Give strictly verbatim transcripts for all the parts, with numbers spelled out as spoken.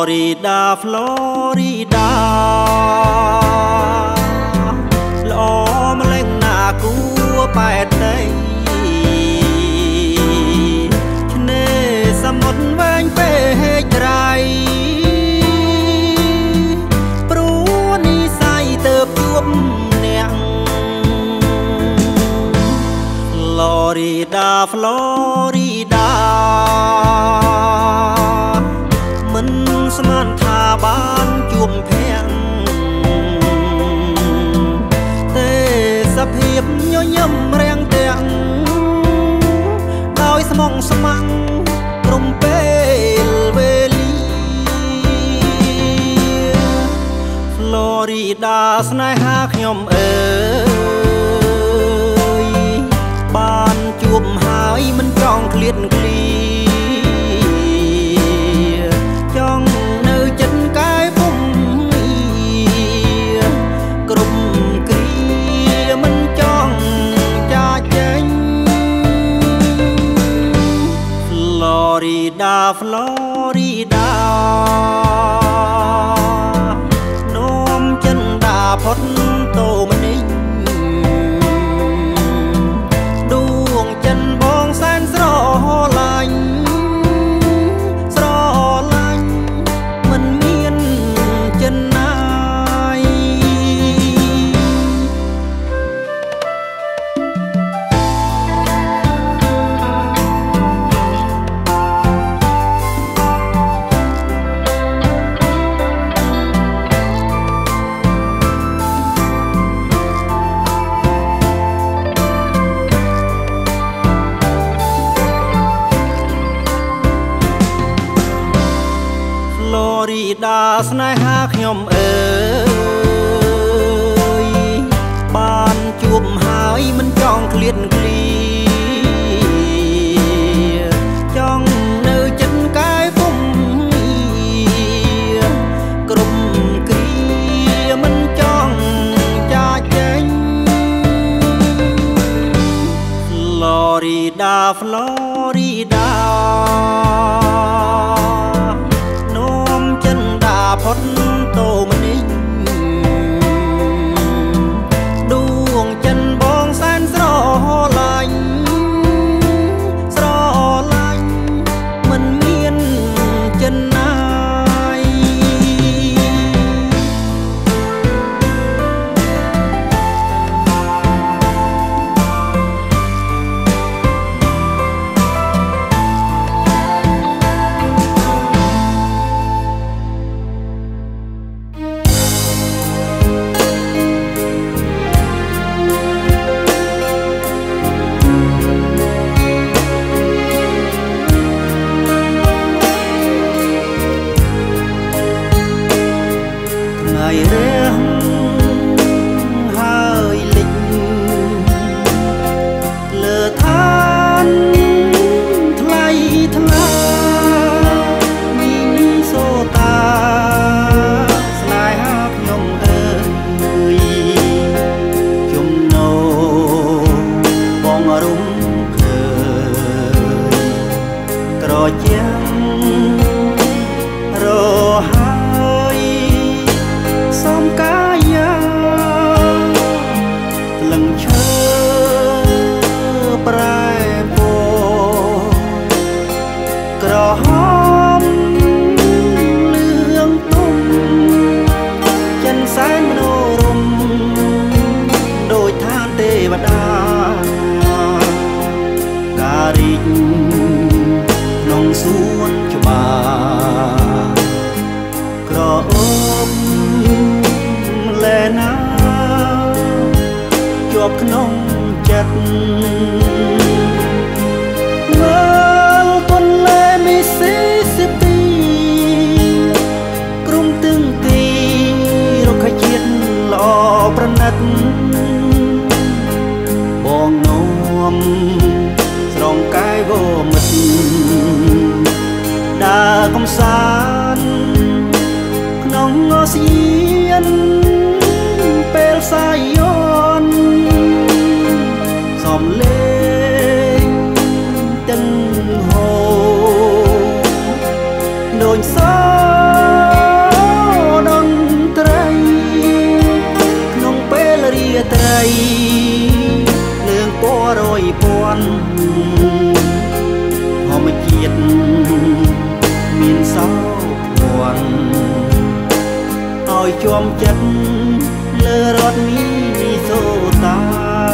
Florida Florida ល្អម្លេងណាគួរប៉ែតដីឆ្នេរសមុទ្រវែងពេកត្រៃព្រោះនិស័យទៅជួបអ្នក Florida Florida មិនស្មានថាបានជួបភ័ក្រទេសភាពញញឹមរាំងទាំងដោយស្មងស្មាំងក្រុមពេលវេលា Florida ស្នេហាខ្ញុំអើយបានជួបហើយមិនចង់ឃ្លាតឃ្លាចង់នៅចិត្តកាយពុំគ្រប់គ្រាមិនចង់ចាចេញ Florida Florida នោមចិនដាផុតតូមនេះដួងចិនបងសែនស្រឡាញ់ស្រឡាញ់មិនមានចិនណាយ Florida ស្នេហាខ្ញុំអើយបានជួបហើយមិនចង់ឃ្លាតឃ្លាចង់នៅចិត្តកាយពុំគ្រប់គ្រាមិនចង់ចាចេញ Florida Florida ផុតតូមនេះដួងចិនបងសែនស្រឡាញ់ស្រឡាញ់មិនមានចិនណាយ ជាប់ក្នុងចិត្តមើលទន្លេមីស៊ីស៊ីពីក្រុមទឹងទីរុក្ខជាតិល្អប្រណិតបងនាំស្រងកាយវមិត្តដើរកំសាន្តក្នុងអូសៀនពេលសាយនសំលេងទាំងហូរដូចសាเรื่องปอรอยปอนพอมาเกียดมีนเศร้าปวนเอาจอมจัดเลอรถมีโซตา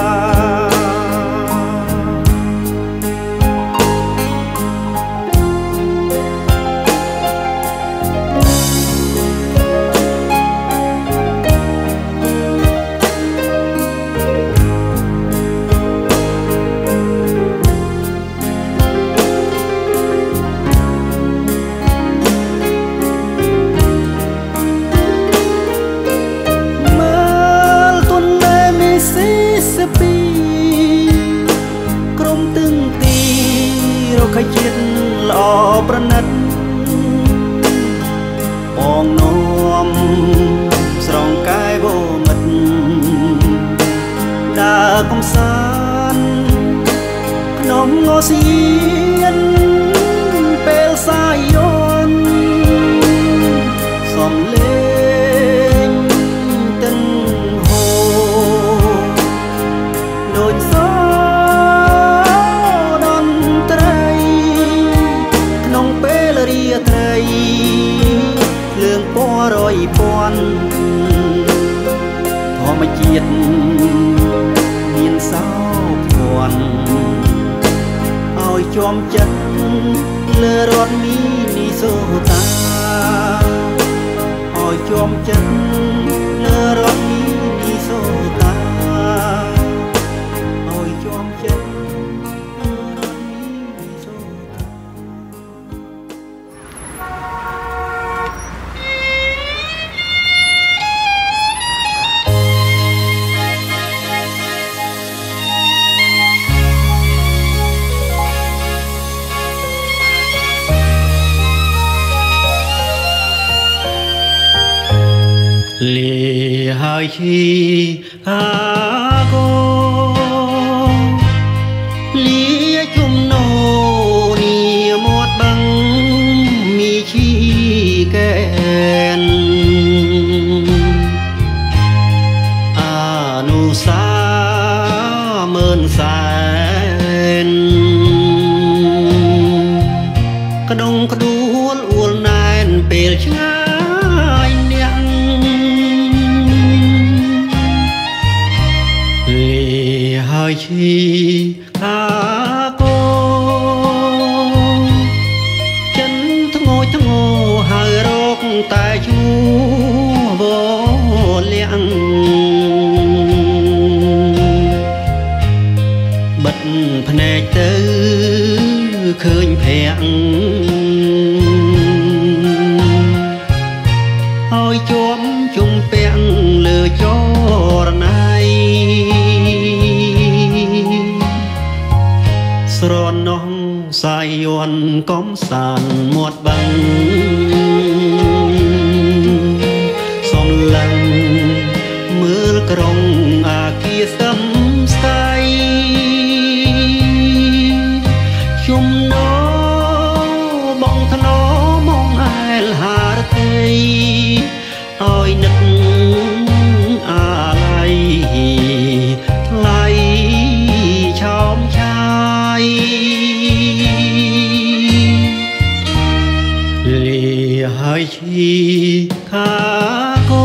ขยิดหล่อประนัดปองนอมสรองกายโบมัดดาคมสานขนมงอเสียนเปลสายยนสอมเลงตึงโฮโดยสเรื่องปอรอยปอนพอมาเกียดเมียนเศร้าปวนเอาจอมจัดเลอรถมีนิโซตาเอาจอมจัดเลอรถมีนิโซตาเอาจอมจัดเลี้ยชีอาโกเลี้ยจุ่มโนนี่หมดบังมีชีแกนอานุสาเมินแสนกระดงกระดูลอวลนานเปลชงายเนี่ยชีอาโกฉันทั้งโง่ทั้งโง่หายโรคตายชูบ่เลี้ยงบัดแผนกตื้อเคยแพงเอาจอมจุ่มเปียงเลือจอระนายสรอนน้องสายยวนก้มสานหมวดบังสองหลังมือกรงอาเกียซ้ำใสชุมโนมองทะโนมองไอลหาเทยอ้อยนึกอะไรไหลชอมชายเลี้ยให้ชีขาโก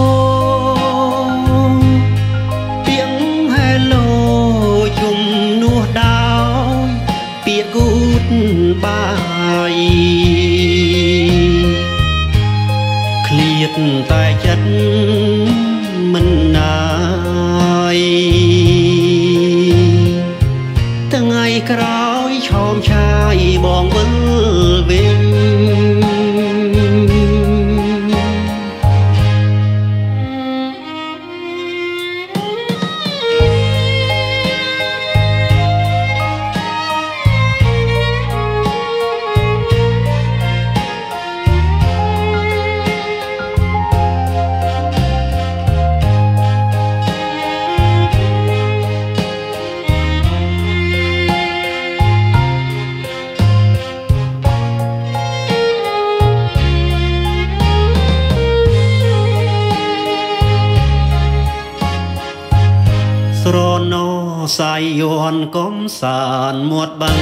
เปียงให้โลจุ่มนัวดาวเปียกกูดบายเครียดแต่จัดมันนายตั้งไงกราวชอมชายบองเบิ้ลเวงสายย้อนก้มสานหมวดบัง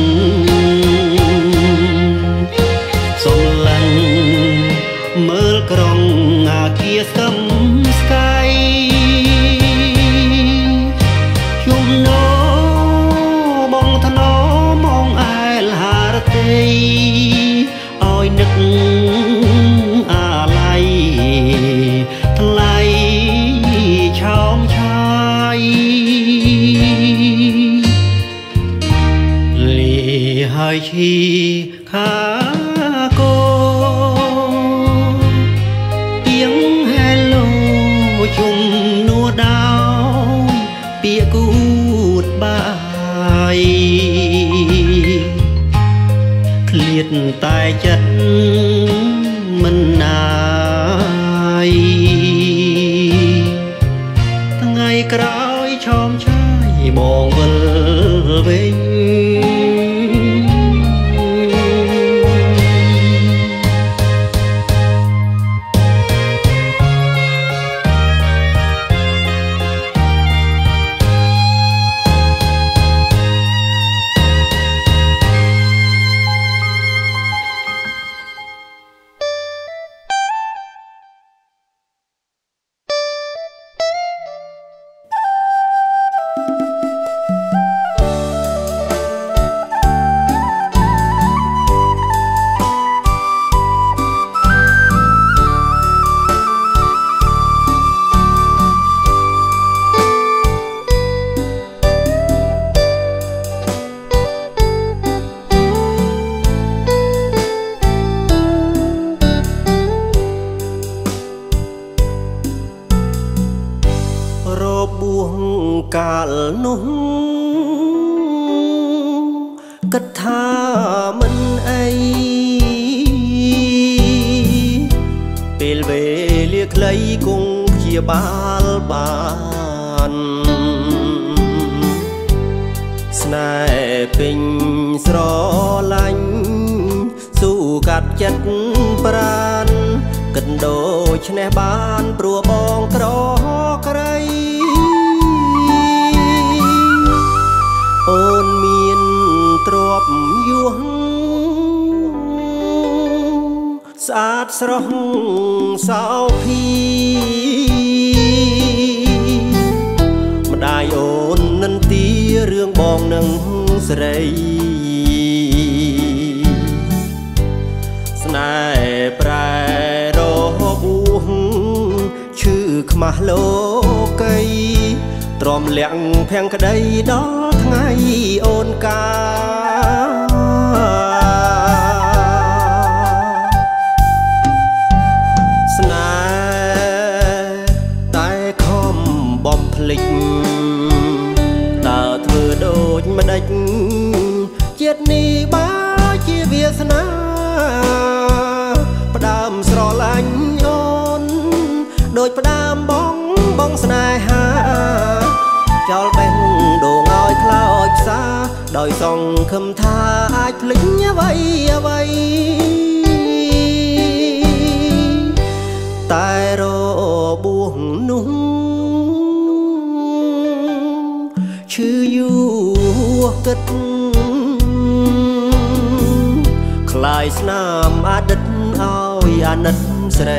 สมลังเมื่อกรองอาเกียสมสกายยุมโนมองทนอมองไอลหาระเตยอ้อยนึกอะไรทลายชอมชายลีหายชีขาโกเปียงเฮลโลชุมนัวดาวเปียกูดบายเครียดตายจัดมันนายตั้งไงกร้อยชอมชายมองเวลเวงสรองสาวพี่มาได้โอนนันตีเรื่องบองหนังสไรสนายปลายรอบวงชื่อขมาโลกยตรอมเลี้ยงแพงกระไดดอกไงโอนกาตาเธอโดดมาดักเจ็ดนี้บ้าเจียเวียสนาประดามสรอลันโอนโดยประดามบ้องบ้องสนายหาเจ้าเป็นโด่งอ้อยคลาอ้อยซาดอยส่องคำทาอาจพลิ้งไว้ไว้ตายรอบวงนุ่งชื่ออยู่กัดคลายสนามอาดัดเอาอานัดใส่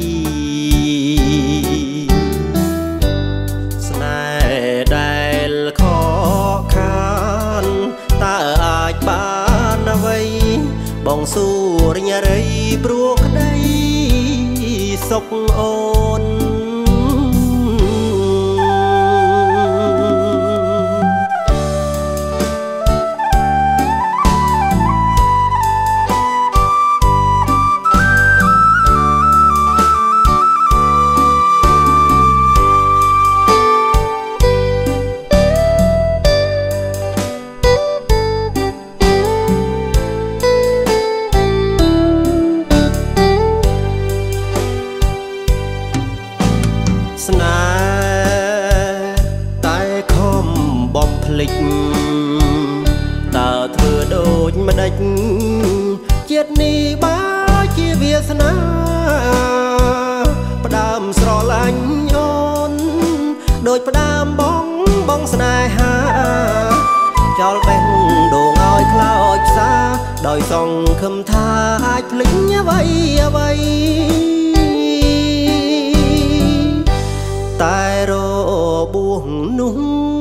สนายได้ขอคานตาอาจบ้านเอาไว้บ้องสู้ระยะไรปลวกได้สกโอนตาเธอโดดมาดักเจ็ดนี้บ้าเจียเวียสนาประดามสรอลันโอนโดยประดามบ้องบបងស្នេហាចោលបេះដូងឲ្យខ្លោចផ្សាដោយសង្ឃឹមថាអាចភ្លេចអ្វីអ្វីតែរបួសនោះ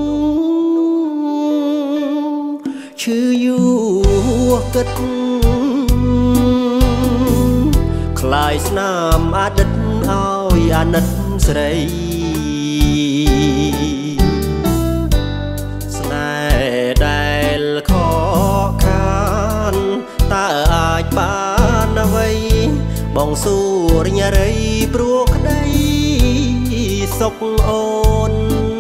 ឈឺយូរគិតคล้ายស្នាមអតីតឲ្យអាណិតស្រីស្នេហ៍ដែលខកខានតើអាចបានអ្វីបងសួរញ៉ារីព្រោះក្តីសុខអូន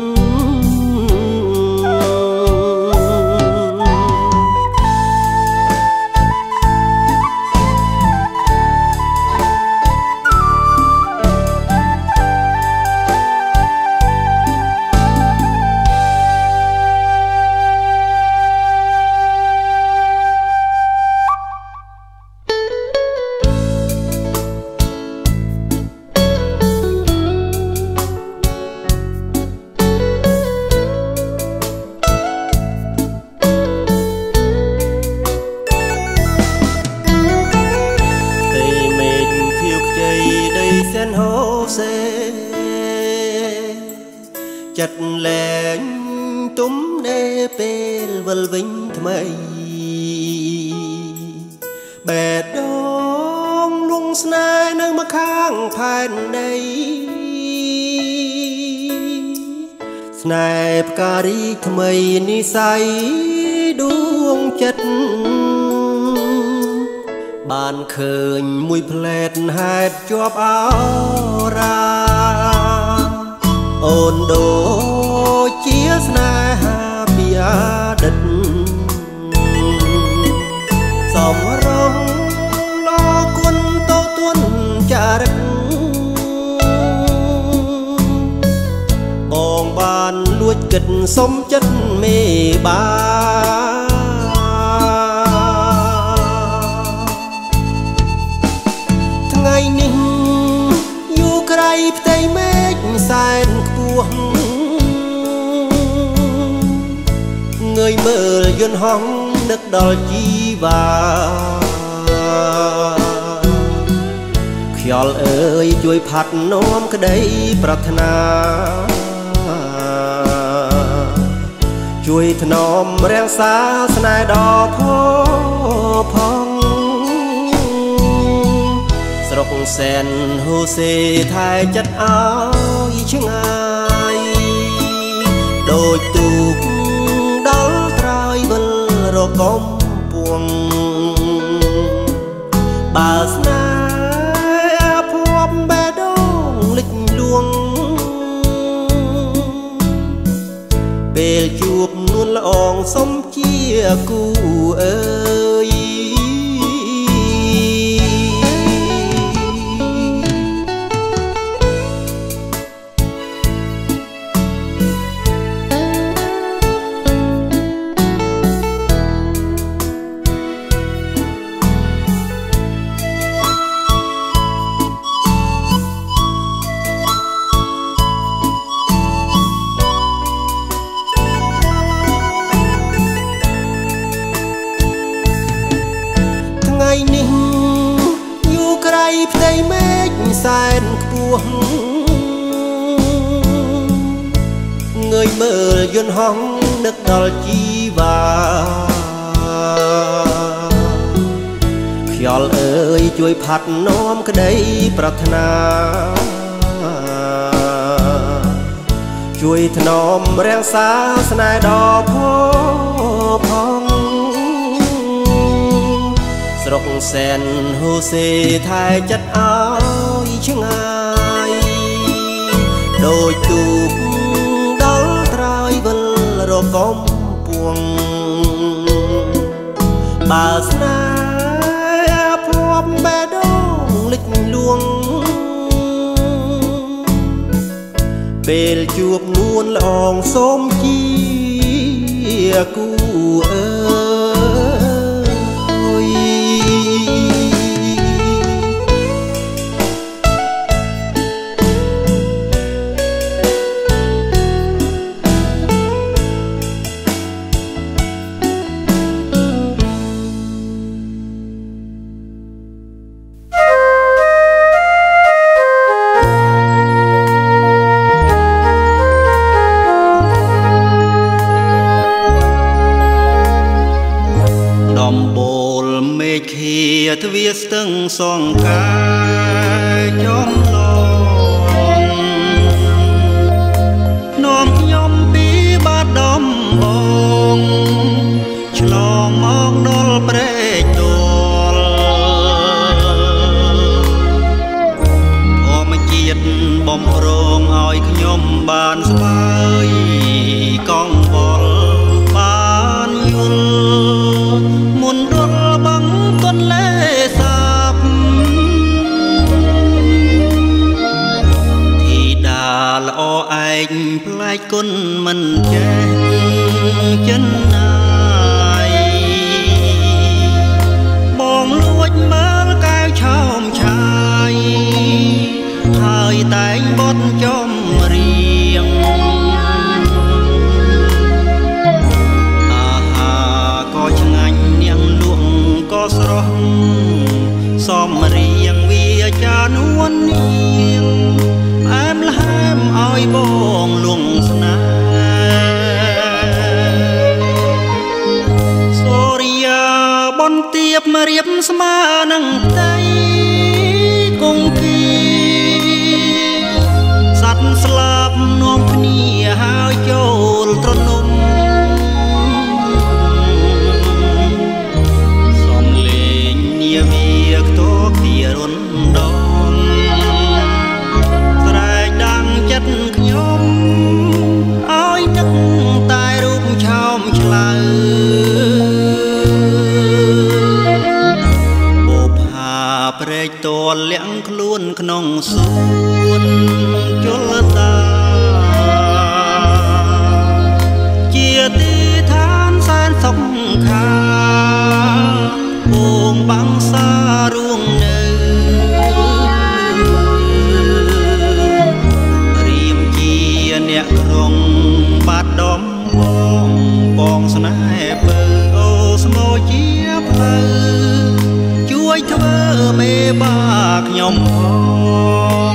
ចិត្តលែងទុំនេពេលវិលវិញថ្មីបេះដូងលងស្នេហ៍នៅម្ខាងផែនដីស្នេហ៍ផ្ការីថ្មីនិស័យដួងចិត្តបានឃើញមួយផ្លែតហេតុជាប់អរាអូនដូចជាស្នេហាពីអតីតសំរងលគុណតូទួនចារឹកបងបានលួចគិតសុំចិត្តមេបាថ្ងៃនេះយូរក្រៃផ្ទៃមេឃសែនខ្ពស់ងើយមើលយន្តហោះនឹកដល់ជីវ៉ាខ្យល់អើយជួយផាត់នាំក្តីប្រាថ្នាជួយថ្នមរាំងសាស្នេហ៍ដ៏ផូរផង់ស្រុកសែនហូសេថែចិត្តឲ្យឆ្ងាយដូចទូកដល់ត្រើយវិលរកំពួងបើស្នេហ៍ភ័ព្វបេះដូងលិចលួងពេលជួបនួនល្អងសុំជាគូអើយផ្ទៃមេឃសែនខ្ពស់ងើយមើលយន្តហោះនឹកដល់ជីវ៉ាខ្យល់អើយជួយផាត់នាំក្តីប្រាថ្នាជួយថ្នមរាំងសាស្នេហ៍ដ៏ផូរផង់ស្រុកសែនហូសេថែចិត្តឲ្យឆ្ងាយដូចទូកដល់ត្រើយវិលរកំពួងបើស្នេហ៍ភ័ព្វបេះដូងលិចលួងពេលជួបនួនល្អងសូមជាគូអើយបានស្បើយកងវល់បានយល់មុនដុលបាំងទន្លេសាបធីតាល្អឯងប្លែកគុណមិនចេះចិនណាយបងលួចមើលកែវឆោមឆាយហើយតែងបត់ចំរៀងអាហារក៏ឆ្ងាញ់នាងលក់ក៏ស្រស់សមរៀងវាចានួននាងផ្អែមល្ហែមឲ្យបងលងស្នេហ៍សូរិយាបនទៀបមករៀបស្មើនឹងផ្ទៃគង្គីស្លាប់នាំគ្នាហើយចូលត្រនំសំលេងនាវាខ្ទោពីរុនដងស្រែកដាំងចិត្តខ្ញុំឲ្យនឹកតែរូបឆោមឆ្លើបុផាព្រែកតលាក់ខ្លួនក្នុងសួនជលតាជាទីឋានសែនសុខាវងបាំងសារួងនៅរៀមជាអ្នកក្រុងបាត់ដំបងបងស្នេហ៍ពើអូស្មោជាផ្លូវជួយធ្វើមេបាខ្ញុំផង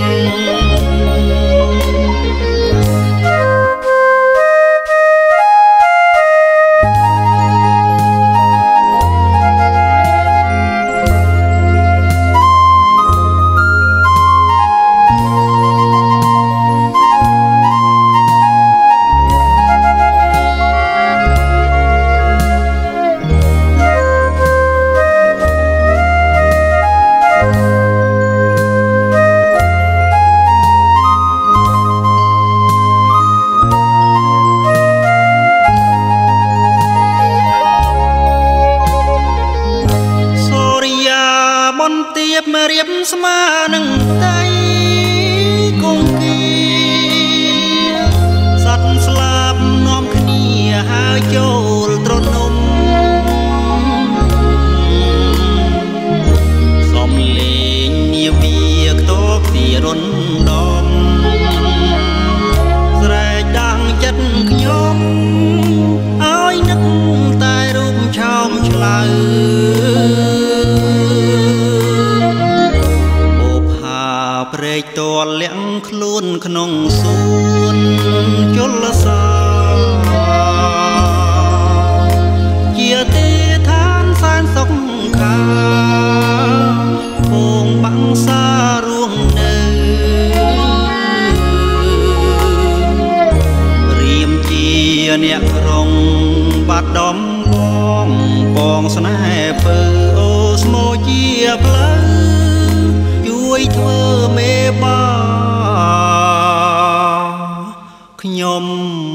ស្មើនឹងតៃគង្គីសត្វស្លាប់នាំគ្នាហើយចូលត្រនំសំលេងនាវាខ្ទោពីរុនដងស្រែកដាំងចិត្តខ្ញុំឲ្យនឹកតែរូបឆោមឆ្លើព្រែកតលាក់ខ្លួនក្នុងសួនជលសាជាទីឋានសែនសុខាពងបាំងសារួងនៅរៀមជាអ្នកក្រុងបាត់ដំបងបងស្នេហ៍ពើអូស្មោជាផ្លូវជួយធ្វើមេបាខ្ញុំ